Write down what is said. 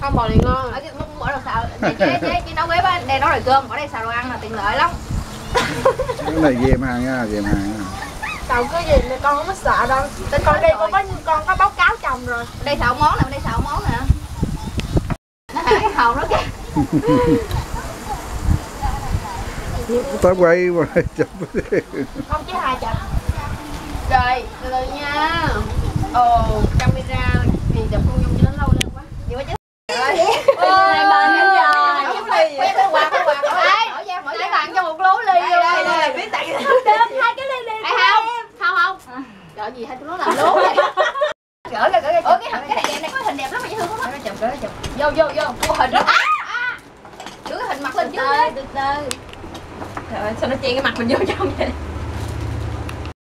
Không, bò này ngon. Ở cái bỏ đồ xào. Chế nấu bếp á, đây nấu nồi cơm, ở đây xào đồ ăn là tiện lợi lắm. Cái này ghêm hàng nha, ghêm hàng nha. Chồng cứ gì mà con không có sợ đâu. Con đi con có báo cáo chồng rồi. Đây xào món nè, đây xào món nè. Nó hả cái hồn đó kìa. Tao quay mà chụp. Không chứ hai chồng. Rồi, từ từ nha. Ồ, camera thì chụp không nhung cho nó lâu lên quá. Vậy quá chứ. Hai bên hết rồi. Quay cái quạt mở ra bạn cho một lố ly luôn. Đây biết tại Hai cái ly không. Trời gì hai lố làm lố vậy. Gỡ ra. Ủa cái này đẹp này có hình đẹp lắm mà dễ thương lắm. Chụp. Vô hình đó. Đưa cái hình mặt lên trước đi. Từ từ. Trời ơi, sao nó che cái mặt mình vô trong vậy?